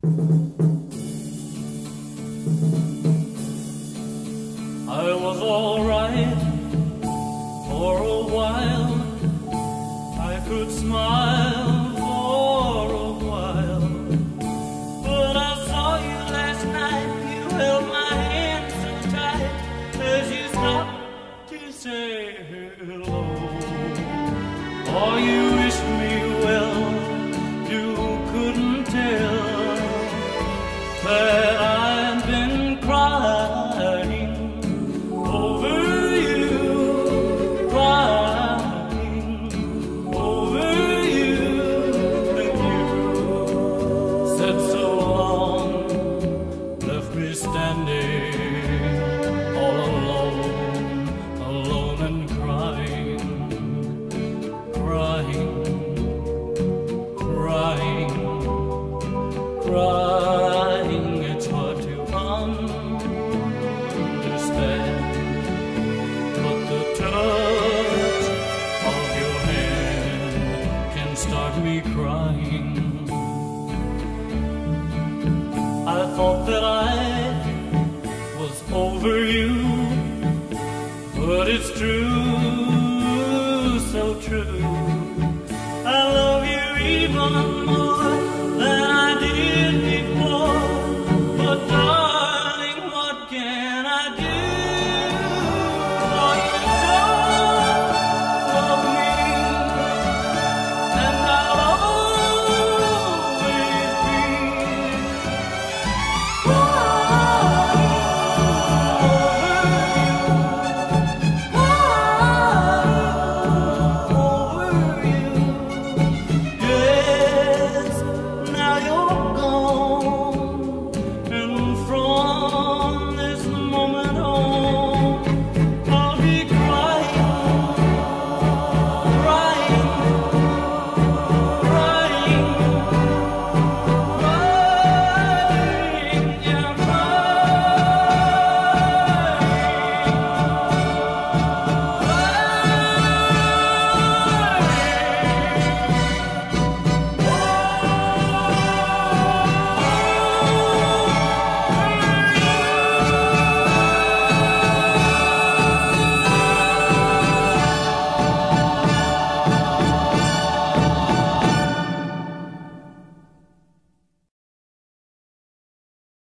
I was all right for a while. I could smile for a while. But I saw you last night. You held my hand so tight as you stopped to say hello. Oh, you wished me well. You couldn't tell that I've been crying over you, crying over you. And you said so long, left me standing all alone, alone and crying, crying, crying, crying. It's hard to understand, but the touch of your hand can start me crying. I thought that I was over you, but it's true,